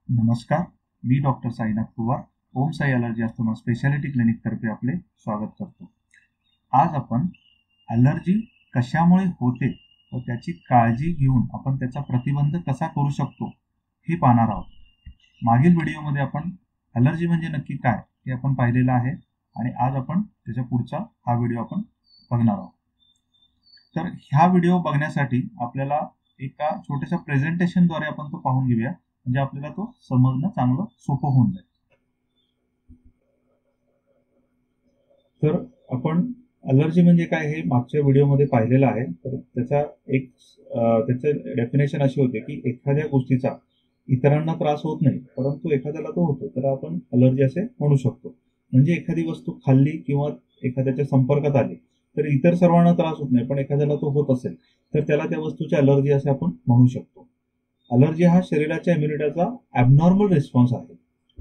नमस्कार, मी doctor Sainath Pawar, Om Sai allergy asthma speciality क्लिनिकतर्फे आपले स्वागत करतो. आज आपण अलर्जी कशामुळे होते व त्याची काळजी घेऊन आपण त्याचा प्रतिबंध कसा करू शकतो हे पाहणार आहोत. मागील व्हिडिओमध्ये आपण अलर्जी म्हणजे नक्की काय हे आपण पाहिलेलं आहे आणि आज आपण त्याच्या पुढचा हा व्हिडिओ आपण बघणार आहोत. तर ह्या व्हिडिओ बघण्यासाठी आपल्याला एका छोट्याशा प्रेझेंटेशनद्वारे आपण तो पाहून घेऊया, म्हणजे आपल्याला तो समजणं चांगलं सोपं होऊन जाईल. तर आपण अलर्जी म्हणजे काय हे मागच्या व्हिडिओमध्ये पाहिलेलं आहे. तर त्याचं डेफिनेशन अशी होते की एखाद्या गोष्टीचा इतरांना त्रास होत नाही परंतु एखाद्याला तो होतो, तर आपण अलर्जी असे म्हणू शकतो. म्हणजे एखादी वस्तू खाल्ली किंवा एखाद्याच्या संपर्कात आली तर इतर सर्वांना त्रास होत नाही, पण एखाद्याला तो होत असेल तर त्याला त्या वस्तूची अलर्जी असे आपण म्हणू शकतो. अलर्जी हा शरीराच्या इम्युनिटीचा ॲबनॉर्मल रिस्पॉन्स आहे.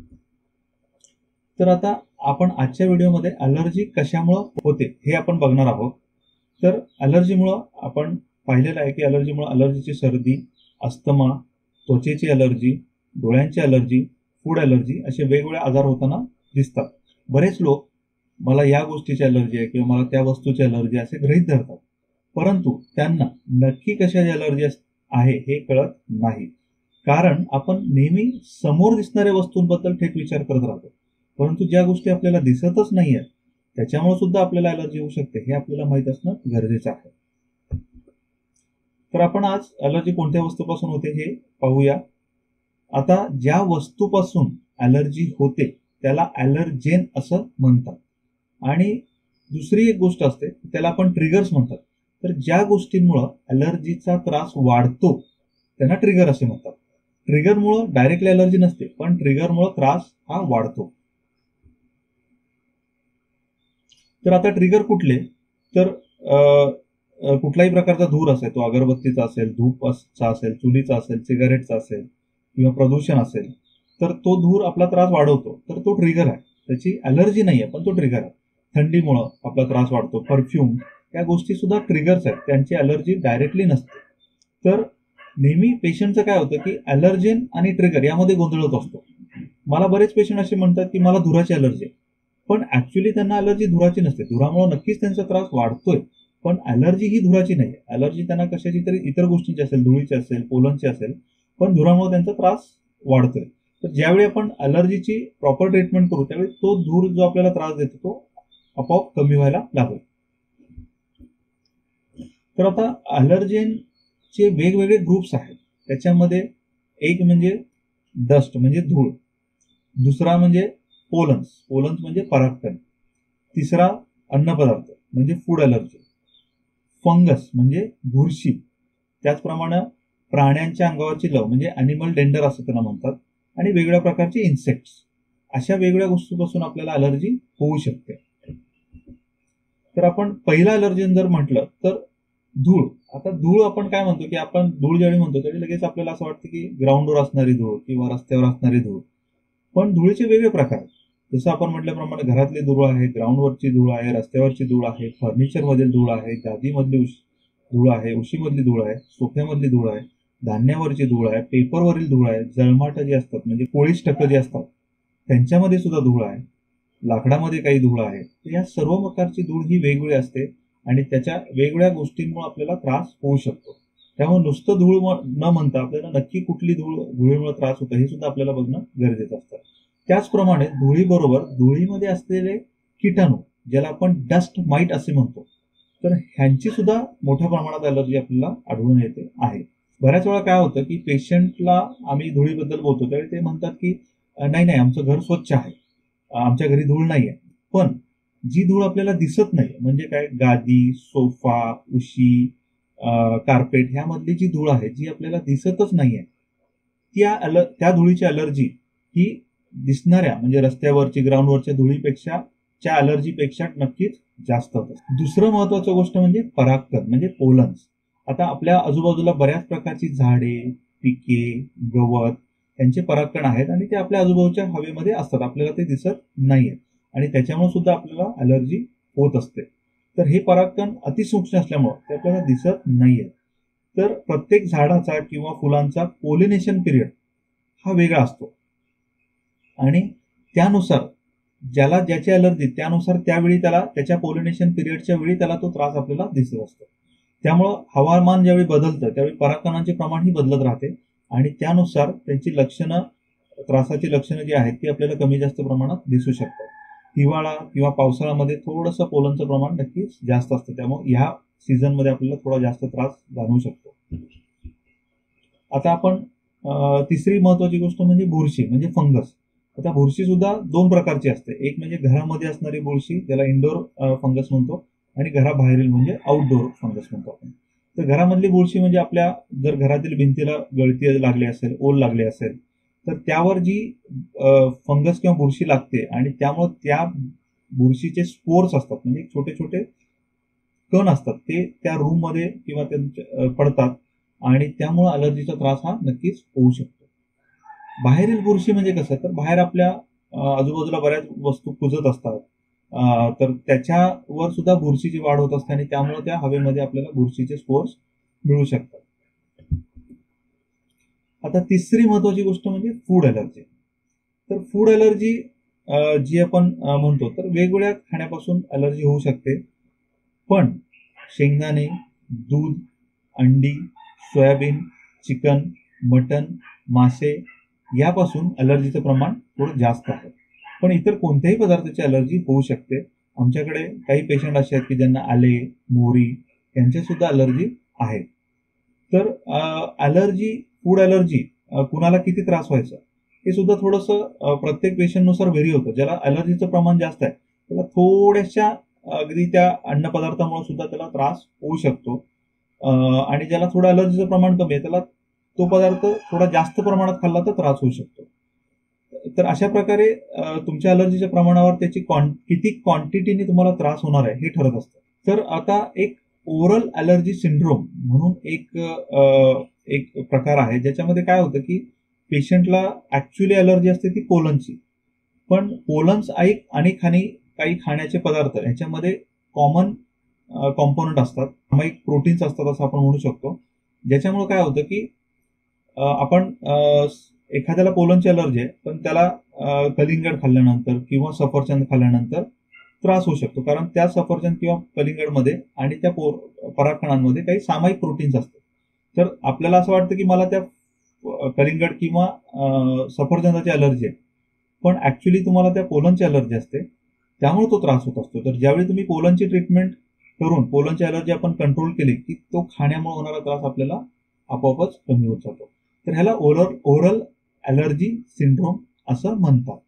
तर आता आपण आजच्या व्हिडिओमध्ये अलर्जी कशामुळे होते हे आपण बघणार आहोत. तर अलर्जीमुळं आपण पाहिलेलं आहे की अलर्जीची सर्दी, अस्थमा, त्वचेची अलर्जी, डोळ्यांची अलर्जी, फूड अलर्जी असे वेगवेगळे आजार होताना दिसतात. बरेच लोक मला या गोष्टीची अलर्जी आहे किंवा मला त्या वस्तूची अलर्जी असे गृहीत धरतात, परंतु त्यांना नक्की कशाची अलर्जी आहे हे कळत नाही. कारण आपण नेहमी समोर दिसणाऱ्या वस्तूंबद्दल थेट विचार करत राहतो, परंतु ज्या गोष्टी आपल्याला दिसतच नाही आहेत त्याच्यामुळे सुद्धा आपल्याला अलर्जी होऊ शकते हे आपल्याला माहित असणं गरजेचं आहे. तर आपण आज अलर्जी कोणत्या वस्तूपासून होते हे पाहूया. आता ज्या वस्तूपासून अलर्जी होते त्याला ॲलर्जेन असं म्हणतात. आणि दुसरी एक गोष्ट असते त्याला आपण ट्रिगर्स म्हणतात. तर ज्या गोष्टींमुळे अलर्जीचा त्रास वाढतो त्यांना ट्रिगर असे म्हणतात. ट्रिगरमुळे डायरेक्टली अलर्जी नसते, पण ट्रिगरमुळे त्रास हा वाढतो. तर आता ट्रिगर कुठले? तर कुठलाही प्रकारचा धूर असेल, तो अगरबत्तीचा असेल, धूपचा असेल, चुलीचा असेल, सिगारेटचा असेल किंवा प्रदूषण असेल, तर तो धूर आपला त्रास वाढवतो, तर तो ट्रिगर आहे. त्याची अलर्जी नाही आहे पण तो ट्रिगर आहे. थंडीमुळं आपला त्रास वाढतो, परफ्यूम, या गोष्टी सुद्धा ट्रिगर्स आहेत, त्यांची अलर्जी डायरेक्टली नसते. तर नेहमी पेशंटचं काय होतं की अलर्जेन आणि ट्रिगर यामध्ये गोंधळ होत असतो. मला बरेच पेशंट असे म्हणतात की मला धुराची अलर्जी आहे, पण ऍक्च्युली त्यांना अलर्जी धुराची नसते. धुरामुळे नक्कीच त्यांचा त्रास वाढतोय, पण अलर्जी ही धुराची नाही. अलर्जी त्यांना कशाची तरी इतर गोष्टींची असेल, धुळीची असेल, पोलनची असेल, पण धुरामुळे त्यांचा त्रास वाढतोय. तर ज्यावेळी आपण अलर्जीची प्रॉपर ट्रीटमेंट करू त्यावेळी तो धूर जो आपल्याला त्रास देतो तो आपोआप कमी व्हायला लागेल. तर आता अलर्जेनचे वेगवेगळे ग्रुप्स आहेत. त्याच्यामध्ये एक म्हणजे डस्ट म्हणजे धूळ, दुसरा म्हणजे पोलन्स म्हणजे परागकण, तिसरा अन्नपदार्थ म्हणजे फूड अलर्जी, फंगस म्हणजे बुरशी, त्याचप्रमाणे प्राण्यांच्या अंगावरची लव म्हणजे ॲनिमल डेंडर असं त्यांना म्हणतात, आणि वेगवेगळ्या प्रकारचे इन्सेक्ट्स. अशा वेगवेगळ्या गोष्टींपासून आपल्याला अलर्जी होऊ शकते. तर आपण पहिला अलर्जन जर म्हटलं तर धूळ. आता धूळ आपण काय म्हणतो की आपण धूळ ज्यावेळी म्हणतो त्यावेळी लगेच आपल्याला असं वाटतं की ग्राउंडवर असणारी धूळ किंवा रस्त्यावर असणारी धूळ, पण धुळीचे वेगळे प्रकार आहेत. जसं आपण म्हटल्याप्रमाणे घरातली धूळ आहे, ग्राउंडवरची धूळ आहे, रस्त्यावरची धूळ आहे, फर्निचरमधील धूळ आहे, गादीमधली धूळ आहे, उशीमधली धूळ आहे, सोफ्यामधली धूळ आहे, धान्यावरची धूळ आहे, पेपरवरील धूळ आहे, जळमाट जे असतात म्हणजे कोळीस टक्क जे असतात त्यांच्यामध्ये सुद्धा धूळ आहे, लाकडामध्ये काही धूळ आहे. तर या सर्व प्रकारची धूळ ही वेगवेगळी असते आणि त्याच्या वेगवेगळ्या गोष्टींमुळे आपल्याला त्रास होऊ शकतो. त्यामुळे नुसतं धूळ न म्हणता आपल्याला नक्की कुठली धुळीमुळे त्रास होतो हे सुद्धा आपल्याला बघणं गरजेचं असतं. त्याचप्रमाणे धुळीबरोबर धुळीमध्ये असलेले किटाणू ज्याला आपण डस्ट माइट असे म्हणतो, तर ह्यांची सुद्धा मोठ्या प्रमाणात अलर्जी आपल्याला आढळून येते आहे. बऱ्याच वेळा काय होतं की पेशंटला आम्ही धुळीबद्दल बोलतो त्यावेळी ते म्हणतात की नाही आमचं घर स्वच्छ आहे, आमच्या घरी धूळ नाही आहे. पण जी धूळ आपल्याला दिसत नाही म्हणजे काय, गादी, सोफा, उशी, कार्पेट ह्यामधली जी धूळ आहे जी आपल्याला दिसतच नाहीये, त्या धुळीची अलर्जी ही दिसणाऱ्या म्हणजे रस्त्यावरची ग्राउंडवरच्या धुळीपेक्षा च्या अलर्जीपेक्षा नक्कीच जास्त होतं. दुसरं महत्वाचं गोष्ट म्हणजे परागकण म्हणजे पोलन्स. आता आपल्या आजूबाजूला बऱ्याच प्रकारची झाडे, पिके, गवत यांचे परागकण आहेत आणि ते आपल्या आजूबाजूच्या हवेमध्ये असतात, आपल्याला ते दिसत नाहीये आणि त्याच्यामुळे सुद्धा आपल्याला अलर्जी होत असते. तर हे परागकण अतिसूक्ष्म असल्यामुळे ते आपल्याला दिसत नाहीये. तर प्रत्येक झाडाचा किंवा फुलांचा पोलिनेशन पिरियड हा वेगळा असतो. आणि त्यानुसार ज्याला ज्याची अलर्जी त्यानुसार त्यावेळी त्याला त्याच्या पोलिनेशन पिरियडच्या वेळी त्याला तो त्रास आपल्याला दिसत असतो. त्यामुळं हवामान ज्यावेळी बदलतं त्यावेळी परागकणांचे प्रमाणही बदलत राहते आणि त्यानुसार त्यांची लक्षणं, त्रासाची लक्षणं जी आहेत ती आपल्याला कमी जास्त प्रमाणात दिसू शकतात. हिवाळा किंवा पावसाळ्यामध्ये थोडंसं पोलनचं प्रमाण नक्कीच जास्त असतं, त्यामुळे ह्या सीझनमध्ये आपल्याला थोडा जास्त त्रास जाणवू शकतो. आता आपण तिसरी महत्वाची गोष्ट म्हणजे बुरशी म्हणजे फंगस. आता बुरशी सुद्धा दोन प्रकारची असते. एक म्हणजे घरामध्ये असणारी बुरशी ज्याला इंडोर फंगस म्हणतो आणि घराबाहेरील म्हणजे आउटडोर फंगस म्हणतो आपण. तर घरामधली बुरशी म्हणजे आपल्या जर घरातील भिंतीला गळती लागली असेल, ओल लागली असेल तर त्यावर जी फंगस किंवा बुरशी लागते आणि त्यामुळे त्या बुरशीचे स्पोर्स असतात म्हणजे छोटे छोटे कण असतात ते त्या रूम मध्ये किंवा त्यांच्या पडतात आणि त्यामुळे अलर्जीचा त्रास हा नक्कीच होऊ शकतो. बाहेरील बुरशी म्हणजे कसं, तर बाहेर आपल्या आजूबाजूला बऱ्याच वस्तू कुजत असतात, तर त्याच्यावर सुद्धा बुरशीची वाढ होत असते आणि त्यामुळे त्या हवेमध्ये आपल्याला बुरशीचे स्पोर्स मिळू शकतात. आता तिसरी महत्वाची गोष्ट म्हणजे फूड अलर्जी. तर फूड अलर्जी जी आपण म्हणतो तर वेगवेगळ्या खाण्यापासून अलर्जी होऊ शकते, पण शेंगदाणे, दूध, अंडी, सोयाबीन, चिकन, मटन, मासे यापासून अलर्जीचं प्रमाण थोडं जास्त आहे. पण इतर कोणत्याही पदार्थाची अलर्जी होऊ शकते. आमच्याकडे काही पेशंट असे आहेत की ज्यांना आले, मोहरी यांच्या सुद्धा अलर्जी आहे. तर अलर्जी, फूड अलर्जी कुणाला किती त्रास व्हायचा हे सुद्धा थोडंसं प्रत्येक पेशंटनुसार व्हेरी होतं. ज्याला अलर्जीचं प्रमाण जास्त आहे त्याला थोड्याशा अगदी त्या अन्नपदार्थामुळे सुद्धा त्याला त्रास होऊ शकतो आणि ज्याला थोडं अलर्जीचं प्रमाण कमी आहे त्याला तो पदार्थ थोडा जास्त प्रमाणात खाल्ला तर त्रास होऊ शकतो. तर अशा प्रकारे तुमच्या अलर्जीच्या प्रमाणावर त्याची किती क्वांटिटीने तुम्हाला त्रास होणार आहे हे ठरत असतं. तर आता एक ओरल अलर्जी सिंड्रोम म्हणून एक प्रकार आहे ज्याच्यामध्ये काय होतं की पेशंटला ऍक्च्युअली अलर्जी असते ती पोलनची, पण पोलन्स आणि काही खाण्याचे पदार्थ याच्यामध्ये कॉमन कॉम्पोनंट असतात, सामायिक प्रोटीन्स असतात असं आपण म्हणू शकतो. ज्याच्यामुळे काय होतं की आपण एखाद्याला पोलनची अलर्जी आहे पण त्याला कलिंगड खाल्ल्यानंतर किंवा सफरचंद खाल्ल्यानंतर त्रास होऊ शकतो, कारण त्या सफरचंद किंवा कलिंगडमध्ये आणि त्या परागकणांमध्ये काही सामायिक प्रोटीन्स असतात. तर आपल्याला असं वाटतं की मला त्या कलिंगड किंवा सफरचंदाची अलर्जी आहे, पण ऍक्च्युली तुम्हाला त्या पोलनची अलर्जी असते, त्यामुळे तो त्रास होत असतो. तर ज्यावेळी तुम्ही पोलनची ट्रीटमेंट करून पोलनची अलर्जी आपण कंट्रोल केली की तो खाण्यामुळे होणारा त्रास आपल्याला आपोआपच कमी होत जातो. तर ह्याला ओरल अलर्जी सिंड्रोम असं म्हणतात.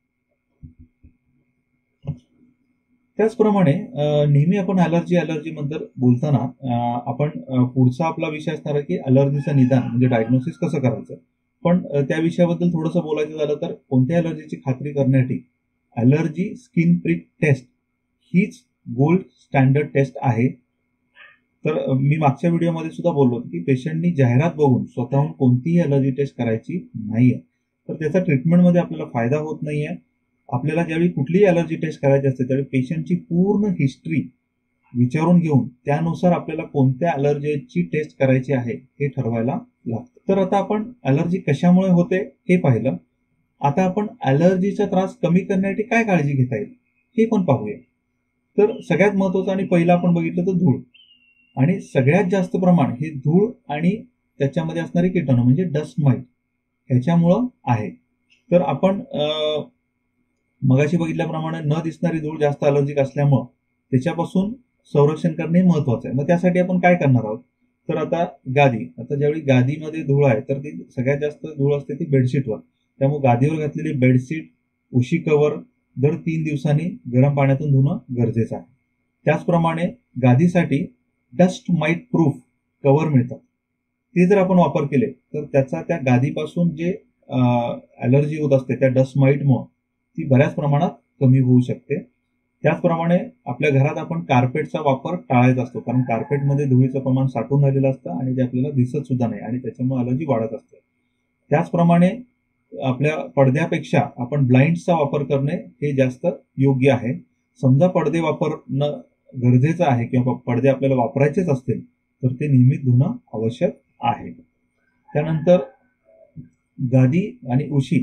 त्याचप्रमाणे नेहमी आपण अलर्जी बद्दल बोलताना आपण पुढचा आपला विषय असणार आहे की अलर्जीचं निदान म्हणजे डायग्नोसिस कसं करायचं. पण त्या विषयाबद्दल थोडंसं बोलायचं झालं तर कोणत्या अलर्जीची खात्री करण्यासाठी अलर्जी स्किन प्रिक टेस्ट हीच गोल्ड स्टँडर्ड टेस्ट आहे. तर मी मागच्या व्हिडिओमध्ये सुद्धा बोललो होतो की पेशंटनी जाहिरात बघून स्वतःहून कोणतीही अलर्जी टेस्ट करायची नाहीये, तर त्याचा ट्रीटमेंटमध्ये आपल्याला फायदा होत नाहीये. आपल्याला ज्यावेळी कुठलीही अलर्जी टेस्ट करायची असते त्यावेळी पेशंटची पूर्ण हिस्ट्री विचारून घेऊन त्यानुसार आपल्याला कोणत्या अलर्जीची टेस्ट करायची आहे हे ठरवायला लागतं. तर आता आपण अलर्जी कशामुळे होते हे पाहिलं. आता आपण अलर्जीचा त्रास कमी करण्यासाठी काय काळजी घेता येईल हे पण पाहूया. तर सगळ्यात महत्वाचं आणि पहिलं आपण बघितलं तर धूळ, आणि सगळ्यात जास्त प्रमाण हे धूळ आणि त्याच्यामध्ये असणारे किटाणू म्हणजे डस्ट माइट ह्याच्यामुळं आहे. तर आपण मगाशी बघितल्याप्रमाणे न दिसणारी धूळ जास्त अलर्जिक असल्यामुळं त्याच्यापासून संरक्षण करणे महत्वाचं आहे. मग त्यासाठी आपण काय करणार आहोत, तर आता ज्यावेळी गादीमध्ये धूळ आहे तर ती सगळ्यात जास्त धूळ असते ती बेडशीटवर, त्यामुळे गादीवर घातलेली बेडशीट, उशी कव्हर दर 3 दिवसांनी गरम पाण्यातून धुणं गरजेचं आहे. त्याचप्रमाणे गादीसाठी डस्ट माइट प्रूफ कव्हर मिळतात, ते जर आपण वापर केले तर त्याचा त्या गादीपासून जे अलर्जी होत असते त्या डस्ट माइटमुळे ती बऱ्याच प्रमाणात कमी होऊ शकते. त्याचप्रमाणे आपल्या घरात आपण कार्पेटचा वापर टाळायचा असतो, कारण कार्पेटमध्ये धुळीचं प्रमाण साठून राहिलेलं असतं आणि ते आपल्याला दिसत सुद्धा नाही आणि त्याच्यामुळे अलर्जी वाढत असते. त्याचप्रमाणे आपल्या पडद्यापेक्षा आपण ब्लाइंड्सचा वापर करणे हे जास्त योग्य आहे. समजा पडदे वापरणं गरजेचं आहे किंवा पडदे आपल्याला वापरायचेच असतील तर ते नियमित धुणं आवश्यक आहे. त्यानंतर गादी आणि उशी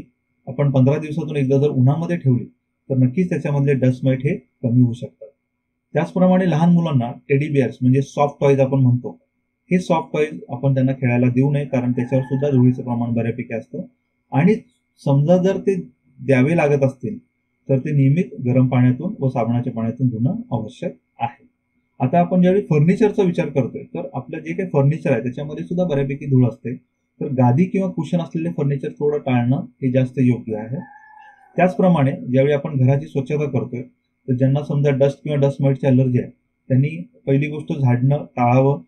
आपण 15 दिवसातून एकदा जर उन्हामध्ये ठेवली तर नक्कीच त्याच्यामधले डस्ट माइट हे कमी होऊ शकतात. त्याचप्रमाणे लहान मुलांना टेडी बिअर्स म्हणजे सॉफ्ट टॉयज आपण म्हणतो, हे सॉफ्ट टॉयज आपण त्यांना खेळायला देऊ नये, कारण त्याच्यावर सुद्धा धुळीचं प्रमाण बऱ्यापैकी असतं. आणि समजा जर ते द्यावे लागत असतील तर ते नियमित गरम पाण्यातून व साबणाच्या पाण्यातून धुणं आवश्यक आहे. आता आपण ज्यावेळी फर्निचरचा विचार करतोय तर आपलं जे काही फर्निचर आहे त्याच्यामध्ये सुद्धा बऱ्यापैकी धूळ असते. तर गादी किंवा कुशन असलेले फर्निचर थोडं टाळणं हे जास्त योग्य आहे. त्याचप्रमाणे ज्यावेळी आपण घराची स्वच्छता करतोय तर ज्यांना समजा डस्ट किंवा डस्ट माइटची अलर्जी आहे त्यांनी पहिली गोष्ट झाडणं टाळावं.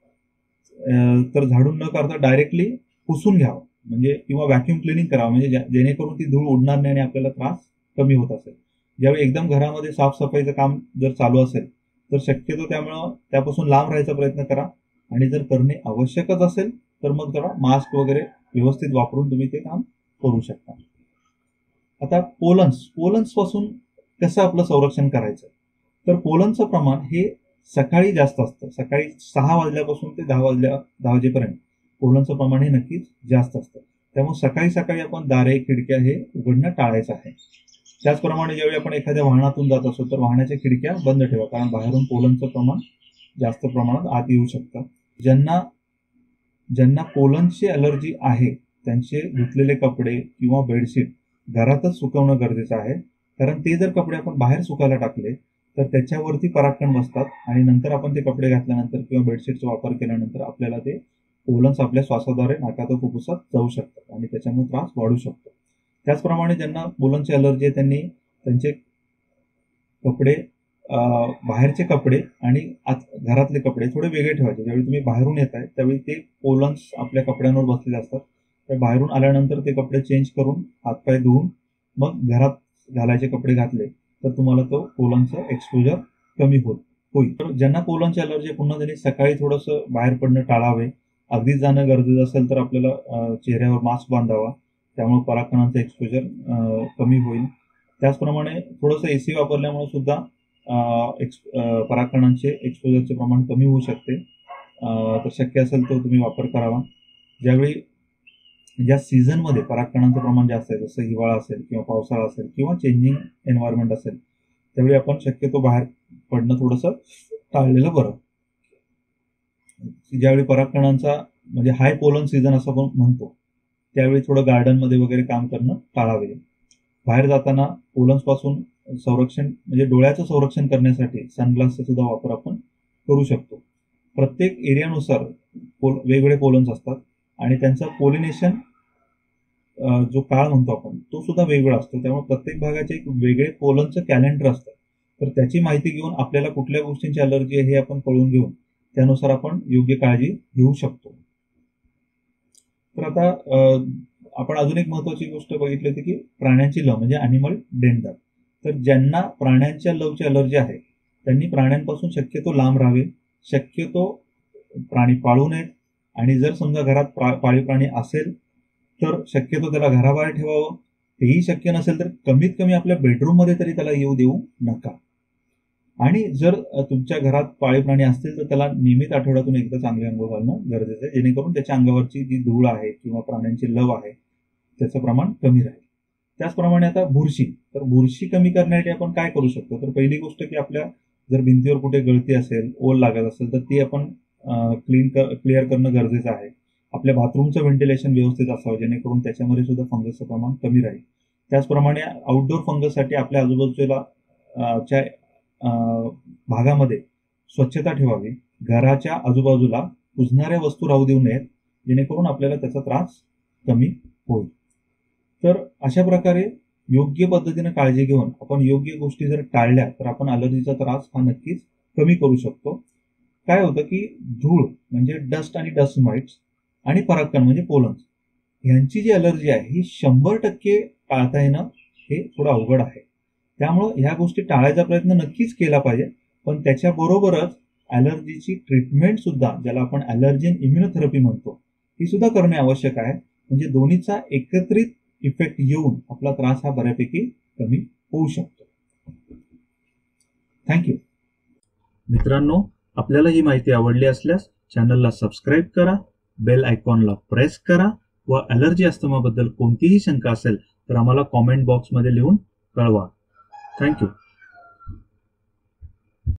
तर झाडून न करता डायरेक्टली पुसून घ्यावं म्हणजे किंवा व्हॅक्यूम क्लिनिंग करावं, म्हणजे जेणेकरून ती धूळ उडणार नाही आणि आपल्याला त्रास कमी होत असेल. ज्यावेळी एकदम घरामध्ये साफसफाईचं काम जर चालू असेल तर शक्यतो त्यापासून लांब राहायचा प्रयत्न करा. आणि जर करणे आवश्यकच असेल तर मग जरा मास्क वगैरे व्यवस्थित वापरून तुम्ही ते काम करू शकता. आता पोलन्स पासून कसं आपलं संरक्षण करायचं, तर पोलनचं प्रमाण हे सकाळी जास्त असतं. सकाळी 6 वाजल्यापासून ते 10 वाजेपर्यंत पोलनचं प्रमाण हे नक्कीच जास्त असतं. त्यामुळे सकाळी सकाळी आपण दारे खिडक्या हे उघडणं टाळायचं आहे. त्याचप्रमाणे ज्यावेळी आपण एखाद्या वाहनातून जात असतो तर वाहनाच्या खिडक्या बंद ठेवा, कारण बाहेरून पोलनचं प्रमाण जास्त प्रमाणात आत येऊ शकतं. ज्यांना पोलनची अलर्जी आहे त्यांचे धुतलेले कपडे किंवा बेडशीट घरातच सुकवणं गरजेचं आहे, कारण ते जर कपडे आपण बाहेर सुकायला टाकले तर त्याच्यावरती परागकण बसतात आणि नंतर आपण ते कपडे घातल्यानंतर किंवा बेडशीटचा वापर केल्यानंतर आपल्याला ते पोलन्स आपल्या श्वासाद्वारे नाकात व फुफ्फुसात जाऊ शकतात आणि त्याच्यामुळे त्रास वाढू शकतो. त्याचप्रमाणे ज्यांना पोलनची अलर्जी आहे त्यांनी त्यांचे कपडे बाहेरचे कपडे आणि घरातले कपडे थोडे वेगळे ठेवायचे. ज्यावेळी तुम्ही बाहेरून येताय त्यावेळी ते पोलन्स आपल्या कपड्यांवर बसलेले असतात, तर बाहेरून आल्यानंतर ते कपडे चेंज करून हातपाय धुवून मग घरात घालायचे कपडे घातले तर तुम्हाला तो पोलनचं एक्सपोजर कमी होईल. तर ज्यांना पोलनची अलर्जी पुन्हा त्यांनी सकाळी थोडंसं बाहेर पडणं टाळावे. अगदीच जाणं गरजेचं असेल तर आपल्याला चेहऱ्यावर मास्क बांधावा, त्यामुळे परागकणांचं एक्सपोजर कमी होईल. त्याचप्रमाणे थोडंसं एसी वापरल्यामुळे सुद्धा परागकणांचे एक्सपोजरचे प्रमाण कमी होऊ शकते. तर शक्य असेल तर तुम्ही वापर करावा. ज्या सीझनमध्ये परागकणांचं प्रमाण जास्त आहे, जसं हिवाळा असेल किंवा पावसाळा असेल किंवा चेंजिंग एन्व्हायरमेंट असेल, त्यावेळी आपण शक्यतो बाहेर पडणं थोडंसं टाळलेलं बरं. ज्यावेळी परागकणांचा म्हणजे हाय पोलन सीझन असं आपण म्हणतो त्यावेळी थोडं गार्डनमध्ये वगैरे काम करणं टाळावे. बाहेर जाताना पोलन्स पासून संरक्षण म्हणजे डोळ्याचं संरक्षण करण्यासाठी सनग्लासचा सुद्धा वापर आपण करू शकतो. प्रत्येक एरियानुसार वेगवेगळे पोलन्स असतात आणि त्यांचा पोलिनेशन जो काळ म्हणतो आपण तो सुद्धा वेगवेगळा असतो. त्यामुळे प्रत्येक भागाचे एक वेगळे पोलनचं कॅलेंडर असतं. तर त्याची माहिती घेऊन आपल्याला कुठल्या गोष्टींची अलर्जी आहे हे आपण कळून घेऊन त्यानुसार आपण योग्य काळजी घेऊ शकतो. तर आता आपण अजून एक महत्वाची गोष्ट बघितली होती की प्राण्यांची लव म्हणजे ॲनिमल डेंडर. तर ज्यांना प्राण्यांच्या लवची अलर्जी आहे त्यांनी प्राण्यांपासून शक्यतो लांब राहावे. शक्यतो प्राणी पाळू नयेत आणि जर समजा घरात पाळीव प्राणी असेल तर शक्यतो त्याला घराबाहेर ठेवावं. तेही शक्य नसेल तर कमीत कमी आपल्या बेडरूम मध्ये तरी त्याला येऊ देऊ नका. आणि जर तुमच्या घरात पाळीव प्राणी असतील तर त्याला नियमित आठवड्यातून एकदा चांगले अंघोळ घालणं गरजेचं आहे, जेणेकरून त्याच्या अंगावरची जी धूळ आहे किंवा प्राण्यांची लव आहे त्याचं प्रमाण कमी राहील. त्याचप्रमाणे आता बुरशी कमी करण्यासाठी आपण काय करू शकतो, तर पहिली गोष्ट की आपल्या जर भिंतीवर कुठे गळती असेल, ओल लागत असेल तर ती आपण क्लिअर करणं गरजेचं आहे. आपल्या बाथरूमचं व्हेंटिलेशन व्यवस्थित असावं जेणेकरून त्याच्यामध्ये सुद्धा फंगसचं प्रमाण कमी राहील. त्याचप्रमाणे आउटडोर फंगससाठी आपल्या आजूबाजूला भागामध्ये स्वच्छता ठेवावी. घराच्या आजूबाजूला कुजणाऱ्या वस्तू राहू देऊ नयेत जेणेकरून आपल्याला त्याचा त्रास कमी होईल. तर अशा प्रकारे योग्य पद्धतीने काळजी घेऊन आपण योग्य गोष्टी जर टाळल्या तर आपण अलर्जीचा त्रास हा नक्कीच कमी करू शकतो. काय होतं की धूळ म्हणजे डस्ट आणि डस्ट माइट्स आणि परागकण म्हणजे पोलन्स यांची जी अलर्जी आहे ही 100% टाळता येणं हे थोडं अवघड आहे. त्यामुळं ह्या गोष्टी टाळायचा प्रयत्न नक्कीच केला पाहिजे, पण त्याच्याबरोबरच ॲलर्जीची ट्रीटमेंट सुद्धा ज्याला आपण ॲलर्जन इम्युनोथेरपी म्हणतो ती सुद्धा करणे आवश्यक आहे. म्हणजे दोन्हीचा एकत्रित इफेक्ट येऊन आपला त्रास हा बऱ्यापैकी कमी होऊ शकतो. थँक्यू. मित्रांनो, आपल्याला ही माहिती आवडली असल्यास चॅनलला सबस्क्राईब करा, बेल आयकॉनला प्रेस करा व ॲलर्जी अस्थमाबद्दल कोणतीही शंका असेल तर आम्हाला कॉमेंट बॉक्समध्ये लिहून कळवा. थँक्यू.